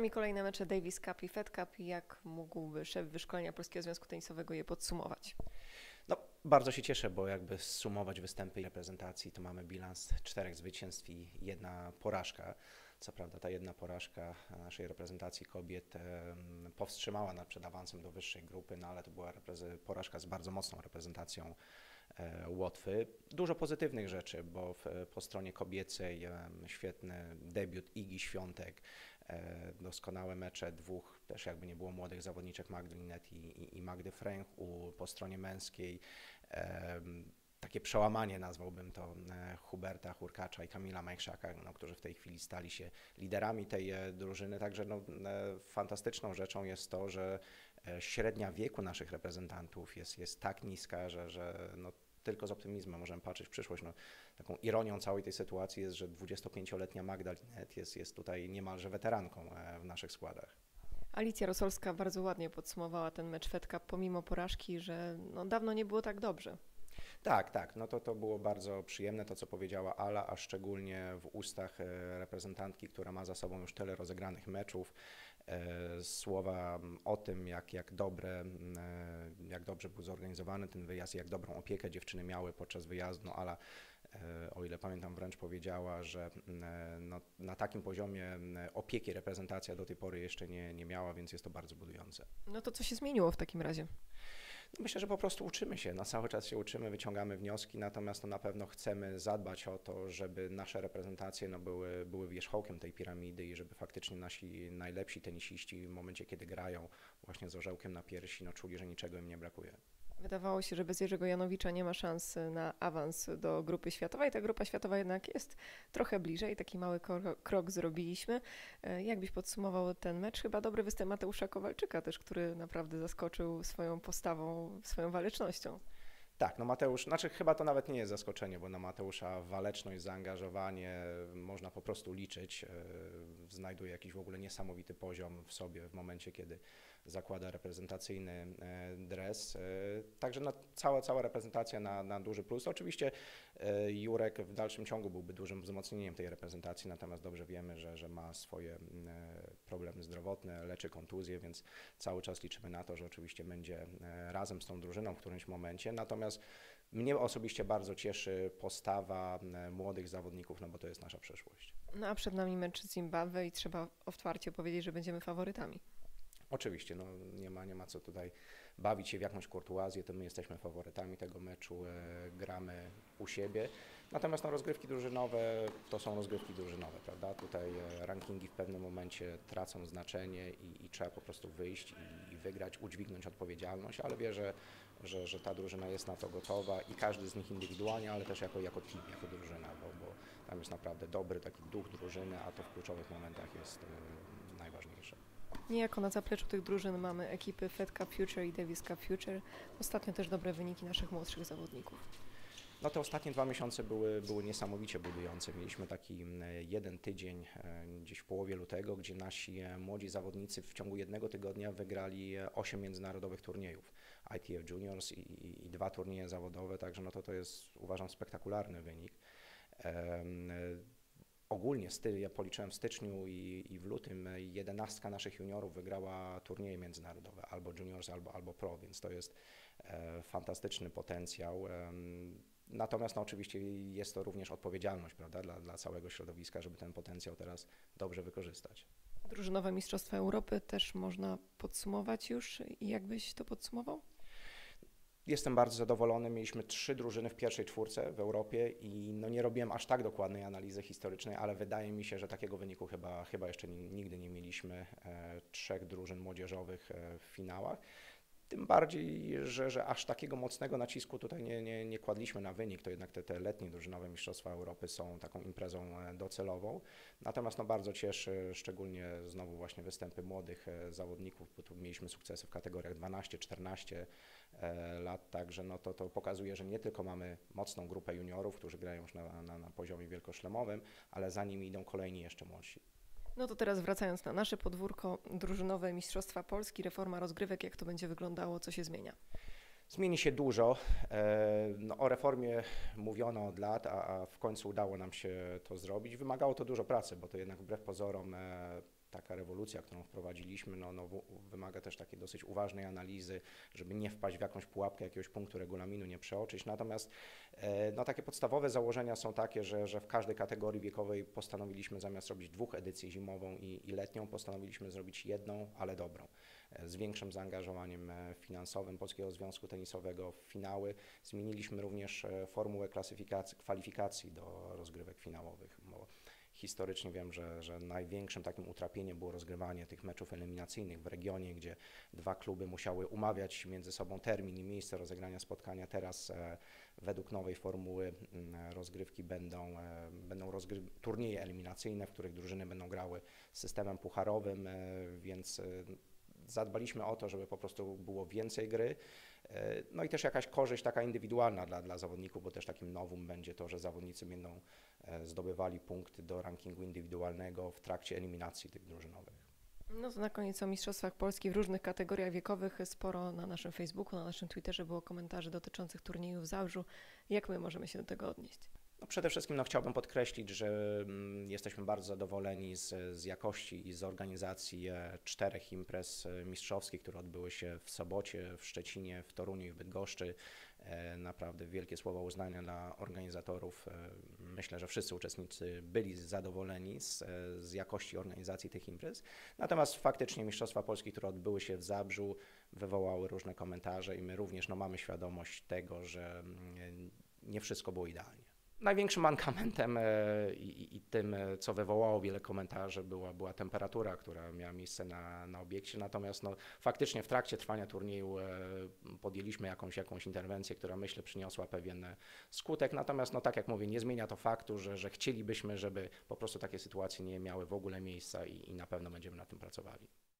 nami kolejne mecze Davis Cup i Fed Cup. Jak mógłby szef wyszkolenia Polskiego Związku Tenisowego je podsumować? No, bardzo się cieszę, bo jakby zsumować występy reprezentacji, to mamy bilans 4 zwycięstw i 1 porażka. Co prawda ta 1 porażka naszej reprezentacji kobiet powstrzymała nas przed awansem do wyższej grupy, no ale to była porażka z bardzo mocną reprezentacją Łotwy. Dużo pozytywnych rzeczy, bo po stronie kobiecej świetny debiut Igi Świątek, doskonałe mecze dwóch, też jakby nie było młodych zawodniczek Magdy Linnet i Magdy Fręch. Po stronie męskiej takie przełamanie, nazwałbym to, Huberta Hurkacza i Kamila Majchrzaka, którzy w tej chwili stali się liderami tej drużyny. Także fantastyczną rzeczą jest to, że średnia wieku naszych reprezentantów jest tak niska, że tylko z optymizmem możemy patrzeć w przyszłość. Taką ironią całej tej sytuacji jest, że 25-letnia Magda Linnet jest tutaj niemalże weteranką w naszych składach. Alicja Rosolska bardzo ładnie podsumowała ten mecz Fed Cup, pomimo porażki, że dawno nie było tak dobrze. Tak. To było bardzo przyjemne, to co powiedziała Ala, a szczególnie w ustach reprezentantki, która ma za sobą już tyle rozegranych meczów. Słowa o tym, jak dobrze był zorganizowany ten wyjazd, jak dobrą opiekę dziewczyny miały podczas wyjazdu. Ala, o ile pamiętam, wręcz powiedziała, że na takim poziomie opieki reprezentacja do tej pory jeszcze nie miała, więc jest to bardzo budujące. No to co się zmieniło w takim razie? Myślę, że po prostu uczymy się, cały czas się uczymy, wyciągamy wnioski, natomiast na pewno chcemy zadbać o to, żeby nasze reprezentacje były wierzchołkiem tej piramidy i żeby faktycznie nasi najlepsi tenisiści w momencie, kiedy grają właśnie z orzełkiem na piersi, czuli, że niczego im nie brakuje. Wydawało się, że bez Jerzego Janowicza nie ma szans na awans do grupy światowej. Ta grupa światowa jednak jest trochę bliżej. Taki mały krok zrobiliśmy. Jak byś podsumował ten mecz? Chyba dobry występ Mateusza Kowalczyka też, który naprawdę zaskoczył swoją postawą, swoją walecznością. Tak, Mateusz, chyba to nawet nie jest zaskoczenie, bo na Mateusza waleczność, zaangażowanie można po prostu liczyć. Znajduje jakiś w ogóle niesamowity poziom w sobie w momencie, kiedy zakłada reprezentacyjny dres. Także cała reprezentacja na duży plus. Oczywiście Jurek w dalszym ciągu byłby dużym wzmocnieniem tej reprezentacji, natomiast dobrze wiemy, że ma swoje problemy zdrowotne, leczy kontuzje, więc cały czas liczymy na to, że oczywiście będzie razem z tą drużyną w którymś momencie. Natomiast mnie osobiście bardzo cieszy postawa młodych zawodników, bo to jest nasza przyszłość. A przed nami mecz z Zimbabwe i trzeba otwarcie powiedzieć, że będziemy faworytami. Oczywiście, nie ma co tutaj bawić się w jakąś kurtuazję, to my jesteśmy faworytami tego meczu, gramy u siebie. Natomiast rozgrywki drużynowe to są rozgrywki drużynowe, prawda? Tutaj rankingi w pewnym momencie tracą znaczenie i trzeba po prostu wyjść i wygrać, udźwignąć odpowiedzialność, ale wierzę, że ta drużyna jest na to gotowa i każdy z nich indywidualnie, ale też jako team, jako drużyna, bo tam jest naprawdę dobry taki duch drużyny, a to w kluczowych momentach jest najważniejsze. Niejako na zapleczu tych drużyn mamy ekipy Fed Cup Future i Davis Cup Future. Ostatnio też dobre wyniki naszych młodszych zawodników. Te ostatnie 2 miesiące były niesamowicie budujące. Mieliśmy taki jeden tydzień gdzieś w połowie lutego, gdzie nasi młodzi zawodnicy w ciągu jednego tygodnia wygrali 8 międzynarodowych turniejów ITF Juniors i 2 turnieje zawodowe, także to jest, uważam, spektakularny wynik. Ogólnie ja policzyłem w styczniu i w lutym 11 naszych juniorów wygrała turnieje międzynarodowe, albo juniors, albo pro, więc to jest fantastyczny potencjał. Natomiast oczywiście jest to również odpowiedzialność, prawda, dla całego środowiska, żeby ten potencjał teraz dobrze wykorzystać. Drużynowe Mistrzostwa Europy też można podsumować już i jak byś to podsumował? Jestem bardzo zadowolony. Mieliśmy 3 drużyny w pierwszej czwórce w Europie i nie robiłem aż tak dokładnej analizy historycznej, ale wydaje mi się, że takiego wyniku chyba jeszcze nigdy nie mieliśmy. 3 drużyn młodzieżowych w finałach. Tym bardziej, że aż takiego mocnego nacisku tutaj nie kładliśmy na wynik, to jednak te letnie drużynowe Mistrzostwa Europy są taką imprezą docelową. Natomiast bardzo cieszy szczególnie znowu właśnie występy młodych zawodników, bo tu mieliśmy sukcesy w kategoriach 12-14 lat, także to pokazuje, że nie tylko mamy mocną grupę juniorów, którzy grają już na poziomie wielkoszlemowym, ale za nimi idą kolejni jeszcze młodsi. To teraz wracając na nasze podwórko, drużynowe Mistrzostwa Polski, reforma rozgrywek, jak to będzie wyglądało, co się zmienia? Zmieni się dużo. O reformie mówiono od lat, a w końcu udało nam się to zrobić. Wymagało to dużo pracy, bo to jednak wbrew pozorom taka rewolucja, którą wprowadziliśmy, wymaga też takiej dosyć uważnej analizy, żeby nie wpaść w jakąś pułapkę jakiegoś punktu regulaminu, nie przeoczyć. Natomiast takie podstawowe założenia są takie, że w każdej kategorii wiekowej postanowiliśmy zamiast robić 2 edycji, zimową i letnią, postanowiliśmy zrobić jedną, ale dobrą, z większym zaangażowaniem finansowym Polskiego Związku Tenisowego w finały. Zmieniliśmy również formułę kwalifikacji do rozgrywek finałowych, bo historycznie wiem, że największym takim utrapieniem było rozgrywanie tych meczów eliminacyjnych w regionie, gdzie 2 kluby musiały umawiać między sobą termin i miejsce rozegrania spotkania. Teraz według nowej formuły rozgrywki będą turnieje eliminacyjne, w których drużyny będą grały systemem pucharowym, więc zadbaliśmy o to, żeby po prostu było więcej gry. No i też jakaś korzyść taka indywidualna dla zawodników, bo też takim novum będzie to, że zawodnicy będą zdobywali punkty do rankingu indywidualnego w trakcie eliminacji tych drużynowych. No to na koniec o Mistrzostwach Polski w różnych kategoriach wiekowych. Sporo na naszym Facebooku, na naszym Twitterze było komentarzy dotyczących turnieju w Zabrzu. Jak my możemy się do tego odnieść? Przede wszystkim chciałbym podkreślić, że jesteśmy bardzo zadowoleni z jakości i z organizacji 4 imprez mistrzowskich, które odbyły się w Sobocie, w Szczecinie, w Toruniu i w Bydgoszczy. Naprawdę wielkie słowa uznania dla organizatorów. Myślę, że wszyscy uczestnicy byli zadowoleni z jakości organizacji tych imprez. Natomiast faktycznie Mistrzostwa Polski, które odbyły się w Zabrzu, wywołały różne komentarze i my również mamy świadomość tego, że nie wszystko było idealnie. Największym mankamentem i tym, co wywołało wiele komentarzy, była temperatura, która miała miejsce na obiekcie. Natomiast faktycznie w trakcie trwania turnieju podjęliśmy jakąś interwencję, która myślę przyniosła pewien skutek. Natomiast tak jak mówię, nie zmienia to faktu, że chcielibyśmy, żeby po prostu takie sytuacje nie miały w ogóle miejsca i na pewno będziemy nad tym pracowali.